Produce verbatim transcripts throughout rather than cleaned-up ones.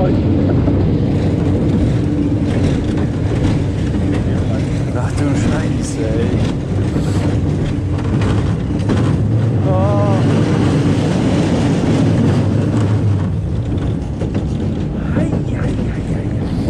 Zeug. Ach du Scheiße, ey. Oh. Hei, hei, hei, hei.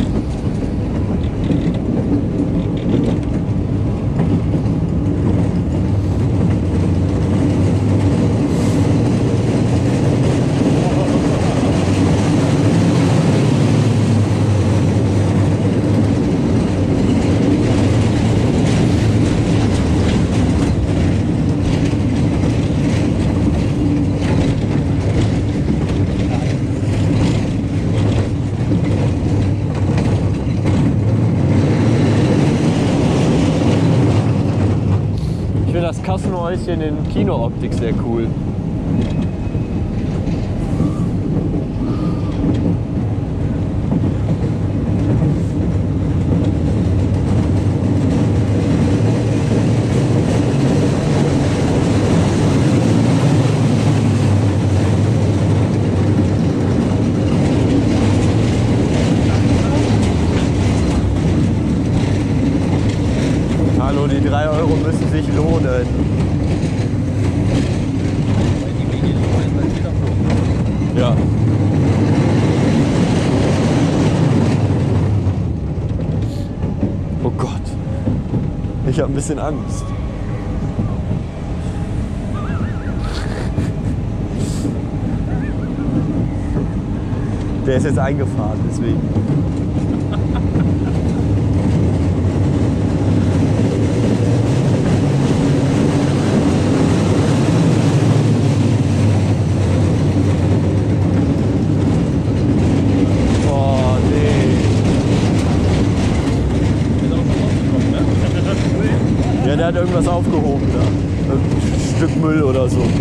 Ich finde das Kassenhäuschen in Kino-Optik sehr cool. Hallo, die drei Euro müssen sich lohnen. Ja. Oh Gott. Ich habe ein bisschen Angst. Der ist jetzt eingefahren, deswegen. Ja, der hat irgendwas aufgehoben da. Ein Stück Müll oder so.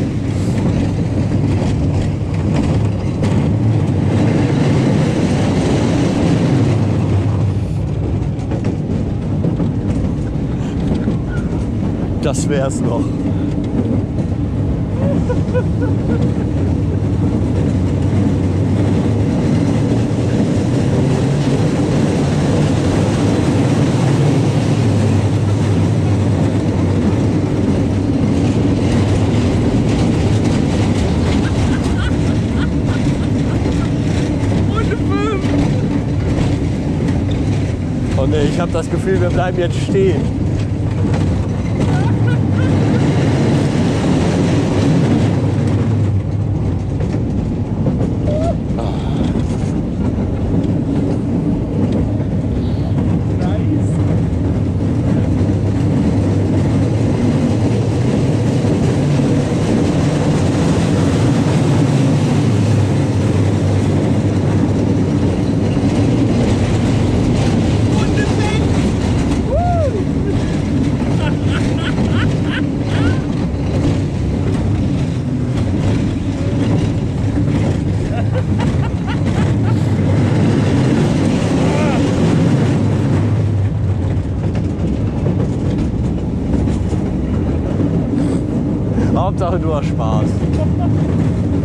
Das wär's noch. Und ich habe das Gefühl, wir bleiben jetzt stehen. Hauptsache du hast Spaß.